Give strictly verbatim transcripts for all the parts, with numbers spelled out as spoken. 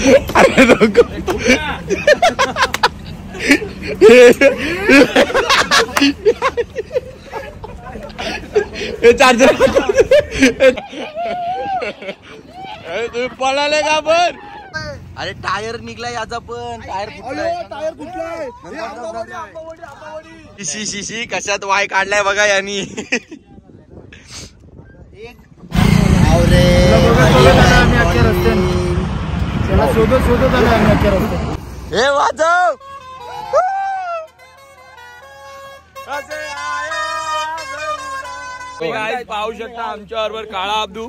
अरे नको चार्जर तुम्ही पळाले का पण? अरे टायर निघलाय याचा पण. Tyre tyre फुटलाय. शी शी शी कशात वाय काढलाय बघा यांनी. शोधत शोधत आलो आम्ही अख्ख्या रस्त्यात. हे वाजव. पाहू शकता आमच्या बरोबर काळा अब्दू.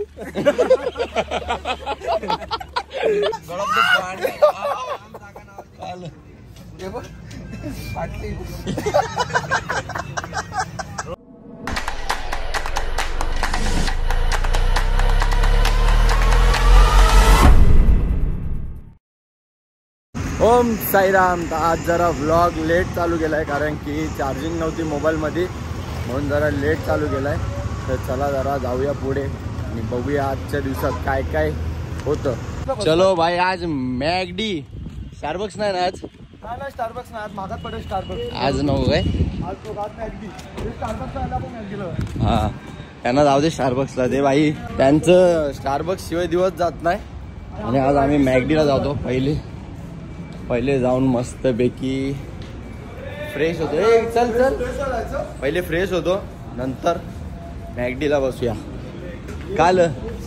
ओम साईराम. आज जरा व्लॉग लेट चालू केलाय कारण की चार्जिंग नव्हती मोबाईल मध्ये, म्हणून जरा लेट चालू केलाय. तर चला जरा जाऊया पुढे आणि बघूया आजच्या दिवसात काय काय होतं. चलो भाई. आज मॅगडी स्टारबक्स नाही ना आज. स्टारबक्स ना आज मागात पडेल. स्टारबक्स आज नको काय. आज तो गात मॅगडी स्टारबक्स आला पण मॅगडीला. हा त्यांना जाऊ दे स्टारबक्सला. ते भाई त्यांचं स्टारबक्स शिवाय दिवस जात नाही. आणि आज आम्ही मॅगडीला जातो. पहिले पहिले जाऊन मस्त पैकी फ्रेश होतो. ए चल चल पहिले फ्रेश होतो, नंतर मॅगडीला बसूया. काल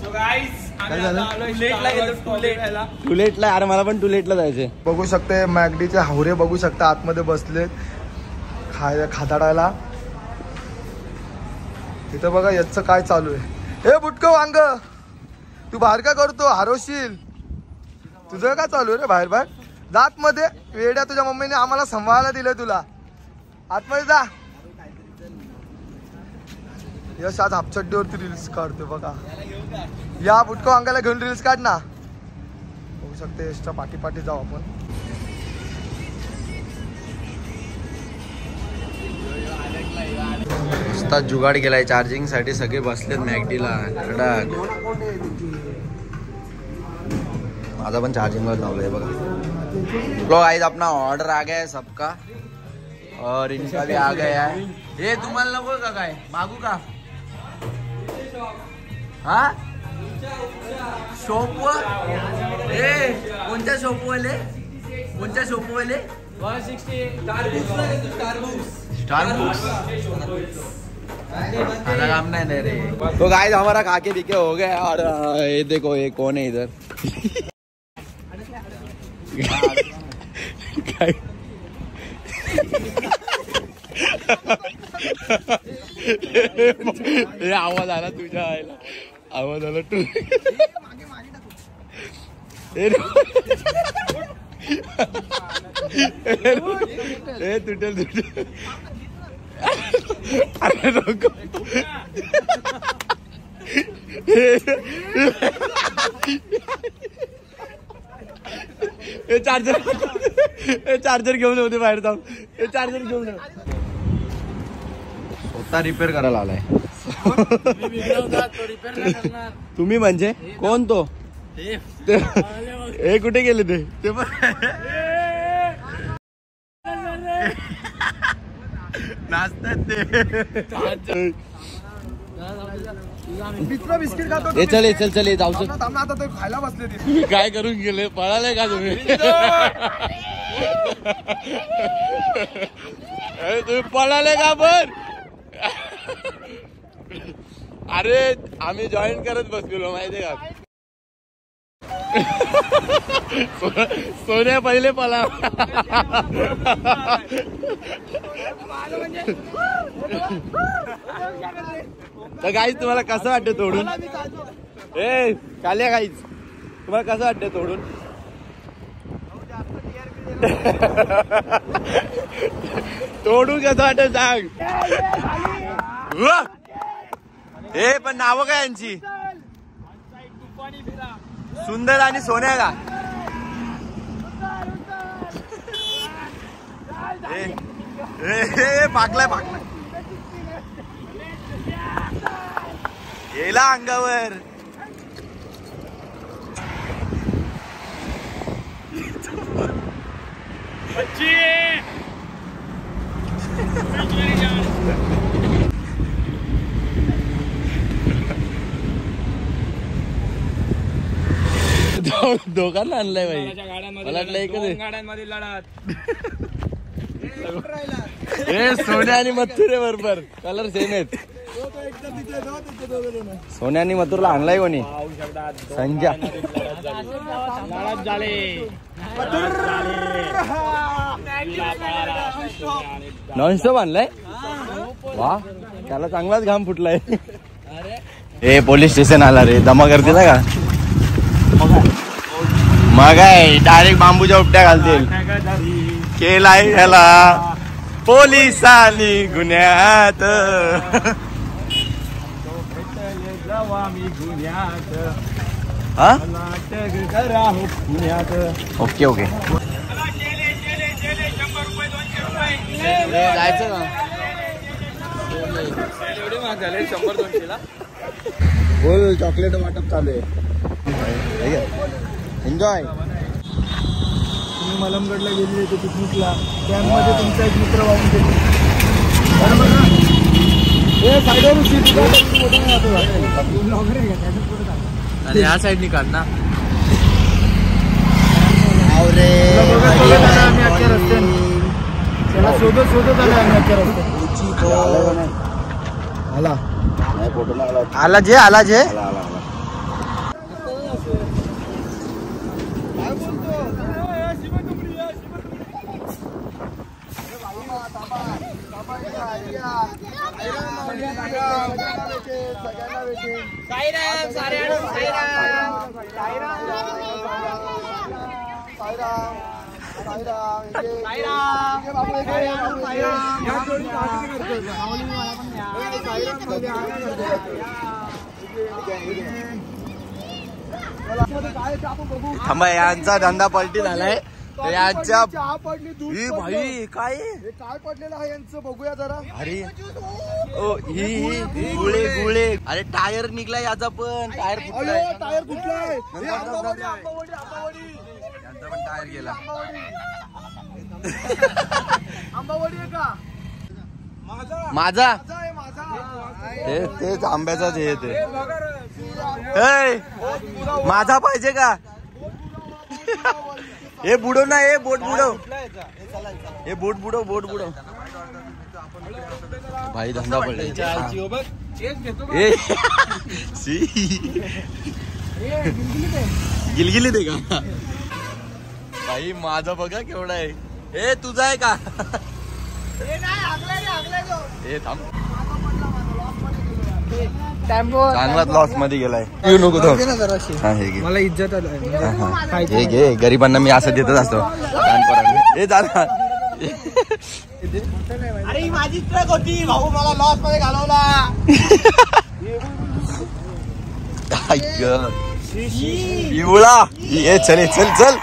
टू लेटला. अरे मला पण टू लेटला जायचंय. बघू शकते मॅगडीचे हावरे बघू शकता आतमध्ये बसले खाय खाताडायला. तिथं बघा याचं काय चालू आहे. हे बुटक वांग तू बाहेर का करतो, हरवशील. तुझं काय चालू आहे रे बाहेर बाहेर. जात मध्ये वेड्या. तुझ्या मम्मीने आम्हाला सांभाळायला दिलंय तुला. आतमध्ये जा. यश आज हापचड्डीवरती रील्स काढतोय बघा. या बुटको अंगाला घेऊन रील्स काढ ना. होऊ शकते यशच्या पाठी पाठी जाऊ आपण. नुसता जुगाड केलाय चार्जिंग साठी. सगळे बसलेत मॅगडीला कडक. माझा पण चार्जिंगवर लावलंय बघा. लोग आज अपना ऑर्डर आ गया है सबका और इनका भी आ गया है. हे तुम्हाला नको का काय मागू का? हा शॉप वर. ए कोणत्या शॉप वाले? कोणत्या शॉप वाले? Star books. खाना काम नहीं दे रहे. तो गाइस हमारा खाके पीके हो गया. और ये देखो ये कौन है इधर. हे आवाज आला तुझ्या आईला. आवाज आला तू. हे तुटेल तुटेल. अरे नको. हे चार्जर हे चार्जर घेऊन होते बाहेर जाऊन. हे चार्जर घेऊन स्वतः रिपेअर करायला आलाय. तुम्ही म्हणजे कोण? तो हे कुठे गेले ते? ते पण नाचतात ते. मित्र बिस्किट खातो. हे चल चल चल जाऊ शकतो. आता ते खायला बसले. तुम्ही काय करून गेले? पळाले का तुम्ही? तुम्ही पळाले का पण? अरे आम्ही जॉईन करत बसलो माहितीये का. सोन्या पहिले पळा. तर गाईज तुम्हाला कसं वाटतं तोडून? ए काल्या गाईज तुम्हाला कसं वाटतं तोडून? तोडून कसं वाटत सांग. हे पण नाव काय यांची? सुंदर आणि सोन्या का? हे पाकलाय पाकलाय. गेला अंगावर. दोघांना आणलाय भाई. मला वाटलं एकच गाड्यांमध्ये लढत. हे सोन्या आणि मथुरे बरोबर कलर सेम आहेत. सोन्या आणि मथुरला आणलाय कोणी? संजय. लढत झाले. नॉनस्टॉप आणलाय. वा, त्याला चांगलाच घाम फुटलाय. हे पोलीस स्टेशन आला रे. दमा करते ना का मग आहे डायरेक्ट बांबूच्या उपट्या घालतील. केलाय ह्याला पोलिसांनी गुन्ह्यात. हा ओके ओके जायचं का? एवढे महाग झाले शंभर दोनशेला. बोल चॉकलेट वाटप चालू आहे. एन्जॉय. तुम्ही मलमगडला गेले होते पिकनिकला, त्यामध्ये तुमचा एक मित्र वाहून गेले. अरे या साईडनी काढ ना. त्याला शोधत शोधत आले आम्ही अख्ख्या रस्त्यात. आला आला जे आला जे थांबा, यांचा धंदा पलटी झालाय. यांच्या पडली भाई काय काय पडलेलं आहे यांचं बघूया जरा. अरे ओ ही ही गुळे गुळे. अरे टायर निघलाय याचा पण. टायर फुटलाय. टायर कुठलाय? यांचा पण टायर गेला. आंबावडी आहे का? माझा आहे माझा. ते तेच आंब्याचाच हे ते. ए, माझा पाहिजे का? हे बुडव ना. हे बोट बुडव. हे बोट बुडव. बोट बुडव भाई. धंदा पडला. गिलगिली दे का भाई? माझा बघा केवढा आहे. हे तुझा आहे का? हे थांब. चांगलाच लॉस मध्ये गेलाय. येऊ नको तो. हा हे घे. मला इज्जत हे घे. गरिबांना मी असं देतच असतो. हे झाला. अरे माझी ट्रक होती भाऊ, मला लॉस मध्ये घालवला. पिवळा. ये चल चल चल.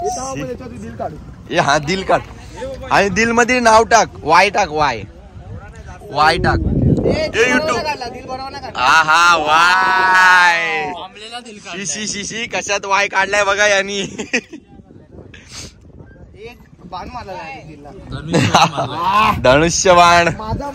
हा दिल काढ. आणि दिल मध्ये नाव टाक. वाय टाक. वाय वाय टाक. युट्यूब. हा हा वाय. शी शी शी कशात वाय काढलाय बघा यांनी. धनुष्यबाण.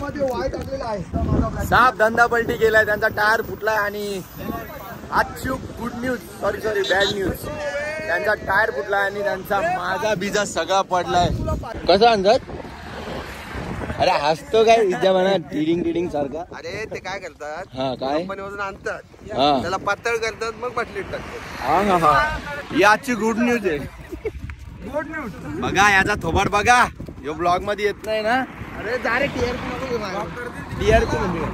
साप धंदा पलटी केलाय. त्यांचा टायर फुटलाय. आणि आजची good news, sorry sorry bad news, त्यांचा टायर फुटलाय आणि त्यांचा माझा बिजा सगळा पडलाय. कसं अंदाज? अरे हसतो काय विद्या म्हणा. टिडिंग टिडिंग सारखा. अरे ते काय करतात, हा काय कंपनीमधून आणतात, हा त्याला पातळ करतात, मग बाटलीत टाकतात. हा हा हा ही आजची गुड न्यूज आहे. गुड न्यूज बघा याचा थोबाड बघा. यो ब्लॉग मध्ये येत नाही ना. अरे डायरेक्ट टीआरपी नको. टीआरपी म्हणजे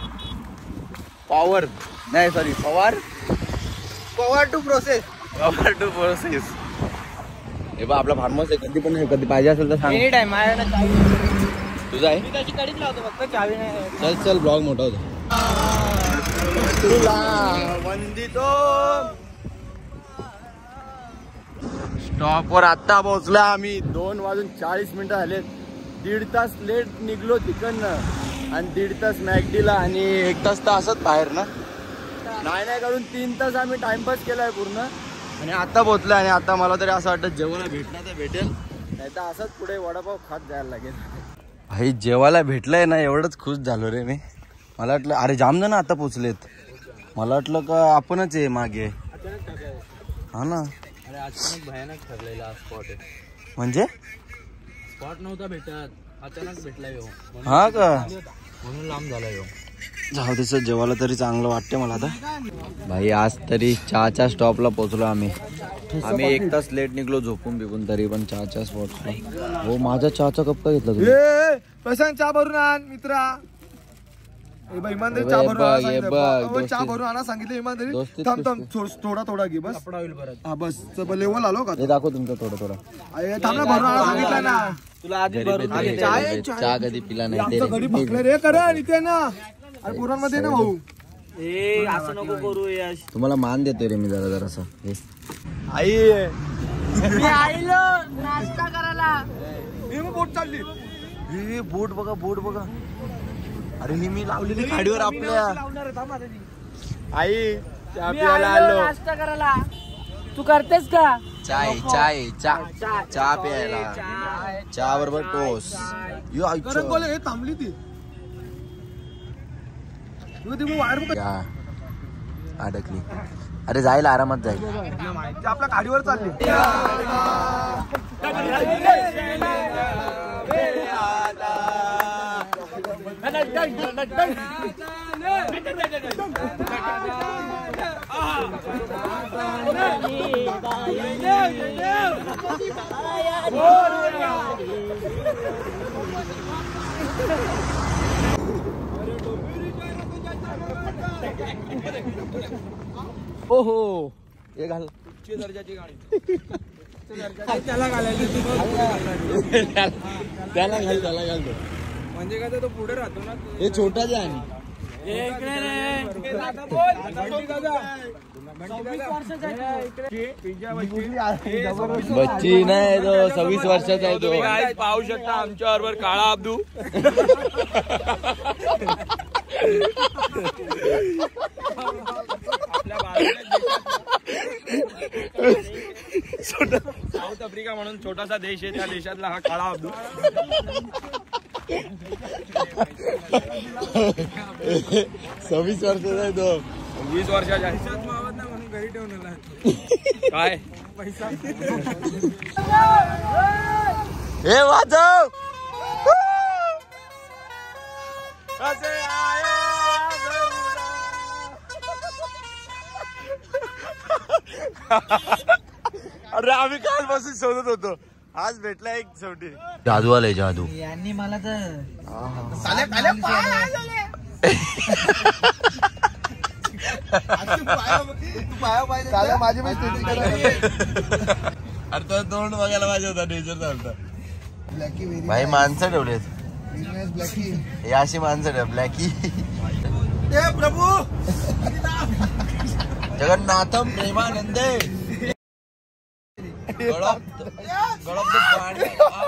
पॉवर नाही, sorry power power to process. Power to process. हे बा आपला फार्महाऊस आहे. कधी पण कधी पाहिजे असेल तर सांग. एनी टाइम माझ्याकडे तुझा आहे. मी त्याची कडीच लावतो, फक्त चावी नाही. चल चल ब्लॉग मोठा होतो. वंदितो स्टॉप वर आता पोहोचला आम्ही. दोन वाजून चाळीस मिनिटं झाले. दीड तास लेट निघलो तिकडनं आणि दीड तास मॅगडीला आणि एक तास तर असत बाहेर ना. नाही नाही काढून तीन तास आम्ही टाइमपास केलाय पूर्ण आणि आता पोहोचलोय. आणि आता मला तरी असं वाटतं जेवण भेटणार तर भेटेल, नाही तर असंच पुढे वडापाव खात जायला लागेल. भाई जेवायला भेटलंय ना एवढंच खुश झालो रे मी. मला वाटलं अरे जाम जण आता पोचलेत. मला वाटलं का आपणच आहे मागे. हा ना. अरे अचानक भयानक ठरलेला स्पॉट आहे. म्हणजे स्पॉट नव्हता भेटत, अचानक भेटला यो. हा का म्हणून लांब झाला यो. जाऊ दिसत जेवायला तरी चांगलं वाटते मला आता. भाई आज तरी चहाच्या स्टॉपला पोहोचलो आम्ही. आम्ही एक तास लेट निघलो झोपून बिकून तरी पण चहाच्या स्पॉटला. हो माझा चहाचा कप का घेतला तुम्ही? ए प्रशांत चहा भरून आण मित्रा. ए बाई इमानदारी चहा भरून आणा सांगितलं. चहा भरून आणा सांगितलं इमानदारी. थांब थांब थोडा थोडा घे बस. हा बस लेवल आलो का? हे दाखव तुमचं थोडं थोडं. थांब ना भरून आणा सांगितलं ना तुला आधी चहा कधी पिला नाही. घरी बसलं रे करा इथे ना. अरे पोरांमध्ये ना भाऊ. ए असं नको करू यश. तुम्हाला मान देतोय रे मी जरा जरासा. आई मी आईलो नाश्ता करायला. मी मग बोट चालली. हे बोट बघा बोट बघा. अरे ही मी लावलेली खाडीवर आपल्या. आई चहा प्यायला आलो नाश्ता करायला. तू करतेस का? चाय चाय चहा चहा प्यायला. चहा बरोबर टोस. यो करत बोले हे थांबली ती. अडकली. अरे जाईल आरामात जाईल. ते आपल्या गाडीवर चालली. ओहो हे घाल. दर्जाची गाडी त्याला घालायची. त्याला घाल त्याला घाल. म्हणजे काय तो पुढे राहतो ना. हे छोटा जे आहे. बच्ची नाही तो सव्वीस वर्षाचा आहे तो. पाहू शकता आमच्या बरोबर काळा अब्दू. साऊथ आफ्रिका म्हणून छोटासा देश आहे, त्या देशातला हा काळा अब्दू. सव्वीस वर्षाचा आहे तो. वीस वर्षाचा म्हणून घरी ठेवून काय पैसा. हे वाजव. अरे आम्ही काल पासून शोधत होतो, आज भेटला एक शेवटी. जादू आलाय जादू. यांनी मला तर माझी अरे तो तोंड बघायला पाहिजे होता. डेंजर झालता. भाई माणसं ठेवलेत. हे अशी माणसं ठेव. ब्लॅकी प्रभू जगन्नाथम प्रेमानंदे. गळप गळप पाणी.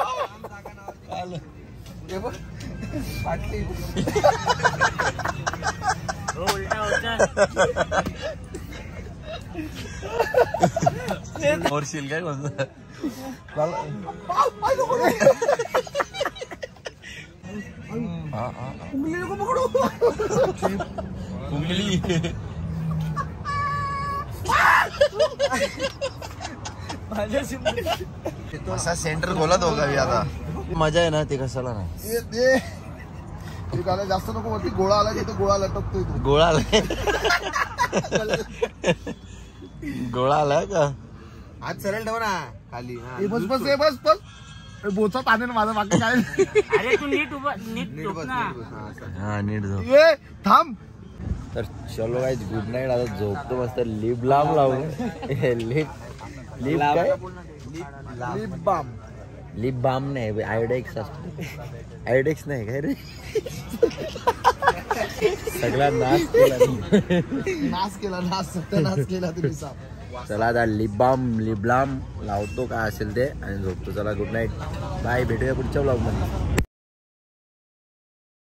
मोरशील काय कोणतं. उंगली असा सेंटर खोला दोघावी आता. मजा आहे ना ते कशाला नाही. जास्त नको वरती गोळा आला की गोळा लटकतोय. गोळा आलाय. गोळा आलाय का. आज सरळ ठेव ना खाली. बस बस बस बस बोचा पाण्याने माझा बाकी काय. अरे तू नीट उभा नीट झोप ना. हा नीट झोप. ये थांब. तर चलो गाइस गुड नाईट. आता झोपतो मस्त. लिप लांब लावून. लिप लिप काय लिप बाम. लिप बाम नाही आयोडेक्स असतो. आयोडेक्स नाही काय रे. सगळा नाश केला. नाश केला नाश सत्यानाश केला तुम्ही साप. चला आता लिप बाम लिप लांब लावतो काय असेल ते आणि झोपतो. चला गुड नाईट बाय. भेटूया पुढच्या ब्लॉग मध्ये.